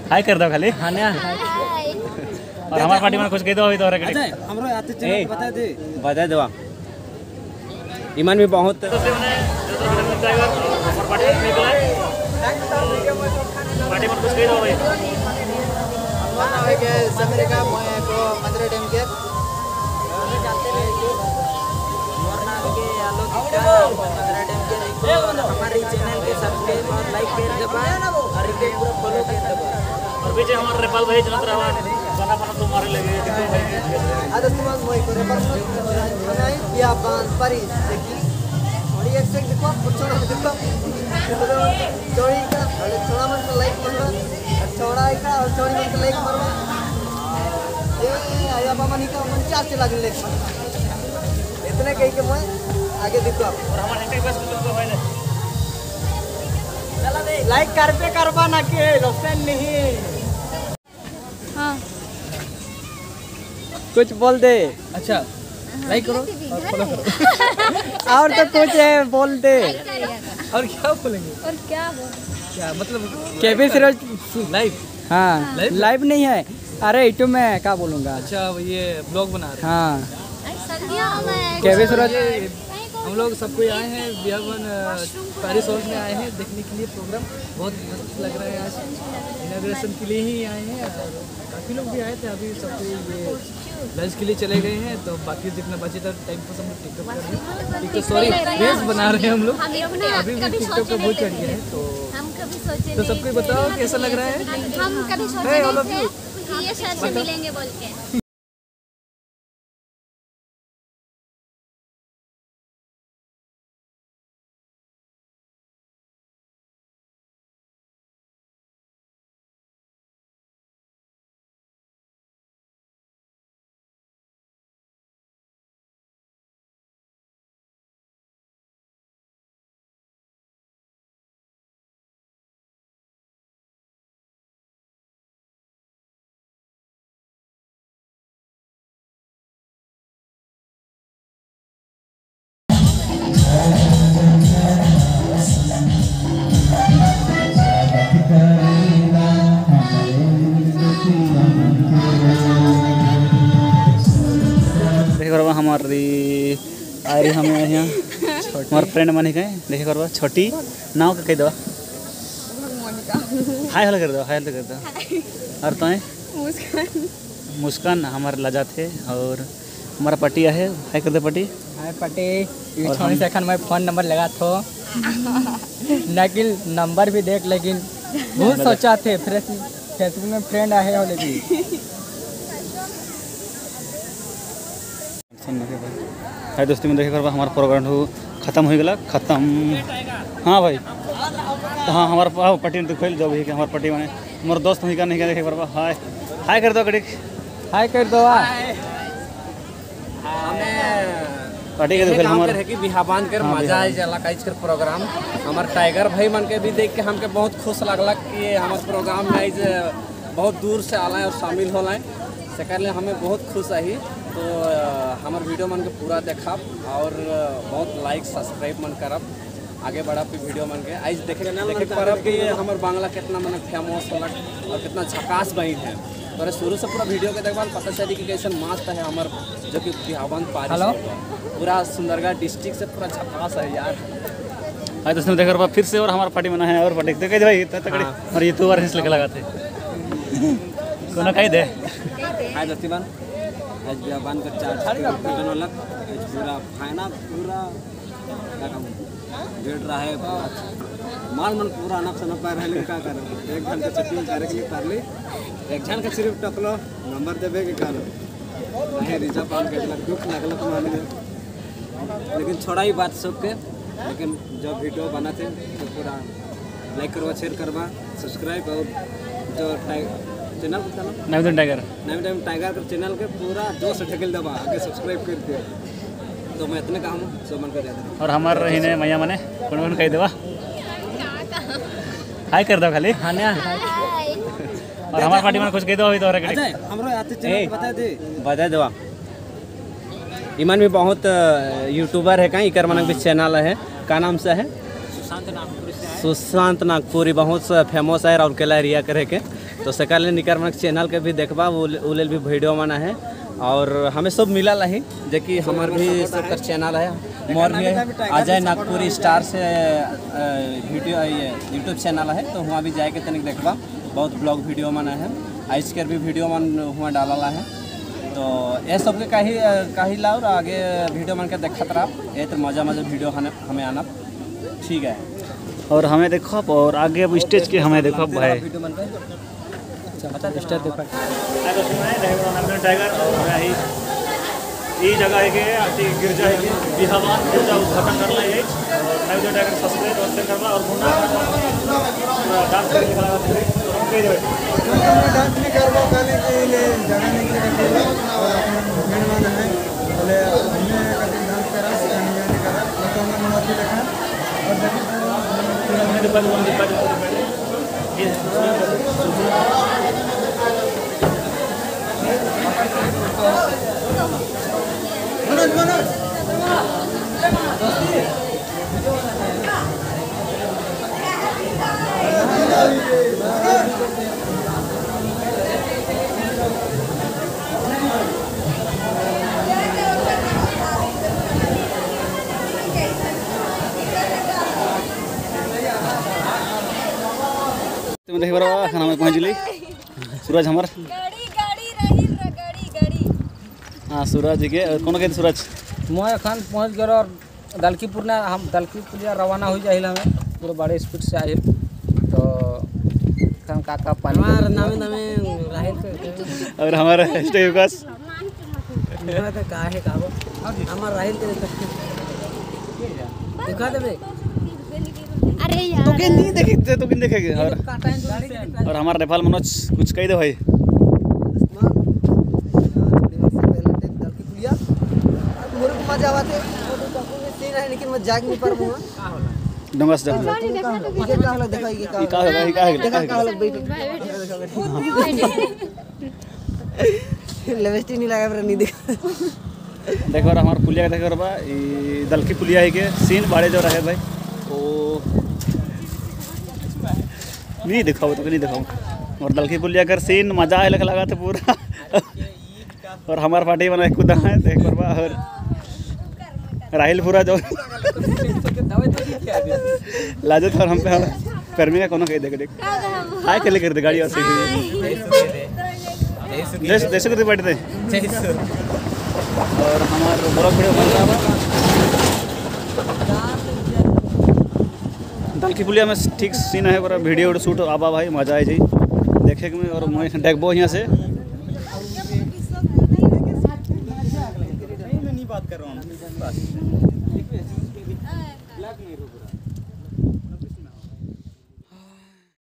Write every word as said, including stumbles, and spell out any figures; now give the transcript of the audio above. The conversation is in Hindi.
हाय कर दो खाली हाँ ना और हमारे पार्टी में कुछ कह दो अभी तो अच्छा हमरो आते चले बता दे बता दो ईमान भी बहुत पार्टी में कुछ कह दो भाई माना है कि समरे का मैं को मंदिर डैम के जाते रहे कि वरना के आलोक का मंदिर डैम के हमारे चैनल के सब्सक्राइब और लाइक कर देबा और इके पूरा फॉलो कर देबा और बीच हमारे रेपाल भाई चलत रहा गाना बना तुम्हारे लगे देखो भाई आदत तुम मोई को रेपाल बनाई या बांध परी देखी और एक से देखो छोड़ा देखो चोरी का छोड़ा मन को लाइक करना छोड़ा का और चोरी मन को लाइक करना ये आया बाबा नहीं का मन चार से लगे लाइक इतने कहीं के मैं आगे देखो और हमारे हैंडल बस को भाई चला दे लाइक कर पे करवा ना के रोशन नहीं हाँ कुछ बोल दे अच्छा लाइक करो और फॉलो करो और तो कुछ है बोल दे और क्या बोलेंगे और क्या बोल क्या मतलब केबी सिर्फ लाइव हाँ लाइव नहीं है अरे यूट्यूब में क्या बोलूँगा अच्छा ये ब्लॉग बना रहे हाँ केबी सिर्फ हम लोग सब कोई आए हैं बिहार पेरिस हाउस में आए हैं देखने के लिए प्रोग्राम बहुत मस्त लग रहा है आज इनॉग्रेशन के लिए ही आए हैं और काफ़ी लोग भी आए थे अभी सब कोई ये लंच के लिए चले गए हैं तो बाकी जितना बचे था टाइम पर हम लोग टिकटॉक कर रहे हैं टिकटॉक सॉरी रील्स बना रहे हैं हम लोग अभी भी टिकटॉक का बहुत चढ़ गया है तो हम कभी सोचे तो सबको बताओ कैसा लग रहा है हम कभी सोचे नहीं थे ये सर से मिलेंगे बोल के हमारी आ रही हमें यहाँ हमारे फ्रेंड मानी कहें देखे करवा छोटी नाव का कह दो हाय हेलो कर दो हाय हेलो कर दो और तो है मुस्कान मुस्कान हमारे लजा थे और हमारा पट्टी है हाय कर दो पट्टी हाय पट्टी छोटी सेकंड में फ़ोन नंबर लगा तो लेकिन नंबर भी देख लेकिन बहुत सोचा थे फेसबुक में फ्रेंड आए हो लेकिन हाय दोस्ती में देखे कर हमारा प्रोग्राम खत्म हो गया खत्म हाँ भाई तो हाँ हमारा पट्टी में तो खोल दो भाई कि हमारे पट्टी में हमारे दोस्त नहीं नहीं क्या देखे कर हाय हाय कर दो कड़ी हाय कर दो पट्टी के तो खेल हमारे है कि बिहा बांध कर मजा आई जाला काइज कर प्रोग्राम हमारे टाइगर भाई मन के भी देख के हमके बहुत खुश लगला कि हमारे प्रोग्राम में आज बहुत दूर से आला है और शामिल होला है सेकर लिए हमें बहुत खुश आई तो हमारे वीडियो मन के पूरा देखब और बहुत लाइक सब्सक्राइब मन करब आगे बढ़ब की वीडियो मन के आज देखे देखे परब कि हमारे बांग्ला कितना मन फेमस होला और कितना झकास बहिन है तो शुरू से पूरा वीडियो के देखभाल पता चली कि कैसे मस्त है हमारे जो कि बिहावन पारी पूरा सुंदरगढ़ डिस्ट्रिक्ट से पूरा झकास है यार हाय दोस्तों देख रहा फिर से और हमारा पार्टी में है और पार्टी देखे भाई तगड़ी और ये तो बार हिंस लेके लगाते कोना कह दे हाय दोस्ती बन आज बिहावन का चार चार वाला पूरा फाइना पूरा क्या कहूँ डेढ़ रहा है माल मन पूरा अनप सनप पार है क्या कर एक घंटे छुट्टी करे के लिए कर ली एक जन का सिर्फ टकलो नंबर देवे के करो नहीं रिजर्व पान के लग दुख लगल तो मान लेकिन छोड़ा ही बात सबके लेकिन जब वीडियो बनाते तो पूरा लाइक करवा शेयर करवा सब्सक्राइब और जो channel Naveen Tiger Naveen Tiger का चैनल के पूरा जोश ढकेल दबा आगे सब्सक्राइब करके तो मैं इतने काम सो मन कर देता और हमारे रही ने मैया मने कौन कौन कह देवा हाय कर दो खाली हाँ ना और हमारे पार्टी में कुछ कह दो अभी तो अच्छा हमरो आते चैनल बता दे बता दो ईमान भी बहुत यूट्यूबर है कहीं इकर मन भी चैनल है का नाम से है सुशांत नागपुरी सुशांत नागपुरी बहुत फेमस है राउरकेला एरिया करे के तो सकाल निकर मन चैनल के भी देखबा वो लेल भी वीडियो बना है और हमें सब मिला रही जो कि हमार भी सबका चैनल है मोर भी है अजय नागपुरी स्टार से वीडियो ये यूट्यूब चैनल है तो वहाँ भी जाके तनिक देखबा बहुत ब्लॉग वीडियो बना है आइस कर भी वीडियो मन हुआ डाला है तो ये सब के कहीं कहीं ला और आगे वीडियो मन के देखत रहा ये तो मज़ा मज़ा वीडियो हमें आना ठीक है और हमें देखो और आगे अब स्टेज के हमें देखो भाई वीडियो मन पे स्टेज देखो टाइगर और यही ये जगह है कि अति गिरजा है कि बिहावान गिरजा उद्घाटन करना है और नए जो टाइगर सब्सक्राइब और शेयर करना और मुन्ना पूरा डांस करके खड़ा है तो हम कह दे डांस नहीं करबो खाली के लिए जगह नहीं के रखेला और अपन मेहमान है बोले हमने कभी डांस करा सिखाने जाने करा तो हमने मनाती देखा और देखिए हमने तो पहले वो पहले ये मनोज मनोज तुम देख बरा खाना में पहुंचली सूरज हमार गाड़ी गाड़ी रही र गाड़ी गाड़ी हाँ सूरज के कौन कहते सूरज मैं अखन पहुँच गए और दलकीपुर ने हम दलकीपुर रवाना हो जाए हमें पूरे बड़े स्पीड से आए तो खान काका पानी हमार नामे नामे राहिल और हमारा स्टे विकास हमरा का काहे काबो हमार राहिल के दिखा देबे अरे यार तो किन नहीं देखे तो किन देखेंगे और और हमारा नेपाल मनोज कुछ कह दे भाई मजा आते सीन है लेकिन मैं जाग नहीं पर मुआ डंगा से जाओ ये का हालत देखा ये का ये का होगा ये का होगा देखा का हालत बैठे लेवेस्टी नहीं लगा पर नहीं देखा देखो और हमारा पुलिया देखो बा ई दल की पुलिया है के सीन बाड़े जो रहे भाई ओ नहीं दिखाओ तो नहीं दिखाओ और दल की पुलिया कर सीन मजा आए लगा था पूरा और हमारा पार्टी बना खुदा है देख बा और राहिल पूरा जो लाजत और हम पे कर्मी का कोनो कह देख देख हाय के लेकर दे गाड़ी और से देश देश को बैठते और हमारा ब्लॉग वीडियो बन रहा है दल की पुलिया में ठीक सीन है पूरा वीडियो शूट आबा भाई मजा आए जी देखे में और मैं देखबो यहाँ से नहीं बात कर रहा हूँ